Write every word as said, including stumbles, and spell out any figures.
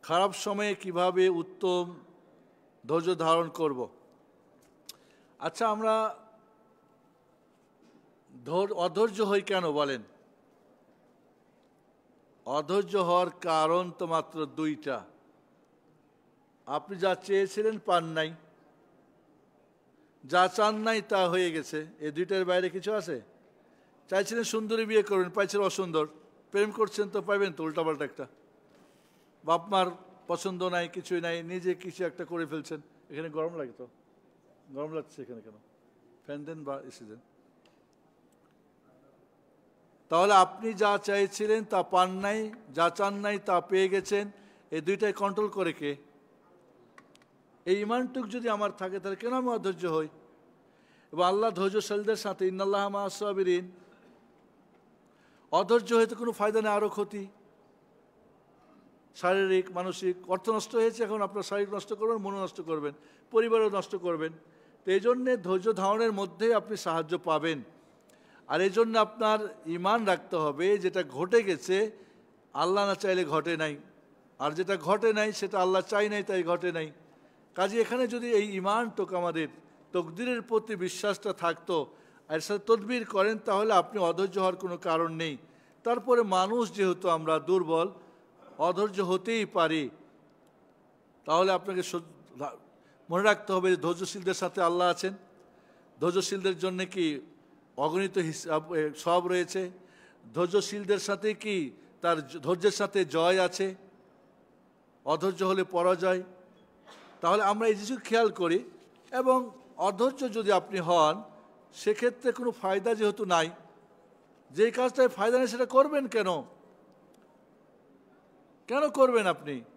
খারাপ সময়ে কিভাবে উত্তম ধৈর্য ধারণ করব। আচ্ছা, আমরা অধৈর্য হই কেন বলেন? অধৈর্য হওয়ার কারণ তো মাত্র দুইটা। আপনি যা চেয়েছিলেন পান নাই, যা চান নাই তা হয়ে গেছে। এই দুইটার বাইরে কিছু আছে? চাইছিলেন সুন্দরী বিয়ে করবেন, পাইছেন অসুন্দর। প্রেম করছেন তো পাইবেন তো উল্টাপাল্টা একটা। বাপ মার পছন্দ নাই, কিছুই নাই, নিজে কিছু একটা করে ফেলছেন। এখানে গরম লাগে তো, গরম লাগছে এখানে কেন? ফ্যান দেন বা এসি দেন। তাহলে আপনি যা চাইছিলেন তা পান নাই, যা চান নাই তা পেয়ে গেছেন। এই দুইটাই কন্ট্রোল করে কে? এই ইমানটুক যদি আমার থাকে তাহলে কেন আমি অধৈর্য হই? এবং আল্লাহ ধৈর্যশীলদের সাথে ইন্নাল্লাহ মা'আস সাবিরিন। অধৈর্য হইতে কোনো ফায়দা নেই, আরও ক্ষতি। শারীরিক, মানসিক, অর্থ নষ্ট হয়েছে, এখন আপনার শারীরিক নষ্ট করবেন, মনও নষ্ট করবেন, পরিবারও নষ্ট করবেন। তো এই জন্যে ধৈর্য ধারণের মধ্যেই আপনি সাহায্য পাবেন। আর এই জন্য আপনার ইমান রাখতে হবে, যেটা ঘটে গেছে আল্লাহ না চাইলে ঘটে নাই, আর যেটা ঘটে নাই সেটা আল্লাহ চাই নাই তাই ঘটে নাই। কাজে এখানে যদি এই ইমানটুকু আমাদের তকদিরের প্রতি বিশ্বাসটা থাকতো আর সাথে তদবির করেন, তাহলে আপনি অধৈর্য হওয়ার কোনো কারণ নেই। তারপরে মানুষ যেহেতু আমরা দুর্বল, অধৈর্য হতেই পারি। তাহলে আপনাকে মনে রাখতে হবে যে ধৈর্যশীলদের সাথে আল্লাহ আছেন। ধৈর্যশীলদের জন্য কি অগণিত হিসাব সব রয়েছে। ধৈর্যশীলদের সাথে কি তার ধৈর্যের সাথে জয় আছে, অধৈর্য হলে পরাজয়। তাহলে আমরা এই জিনিস খেয়াল করি। এবং অধৈর্য যদি আপনি হন, সেক্ষেত্রে কোনো ফায়দা যেহেতু নাই, যেই কাজটায় ফায়দা নেই সেটা করবেন কেন? কেন করবেন আপনি?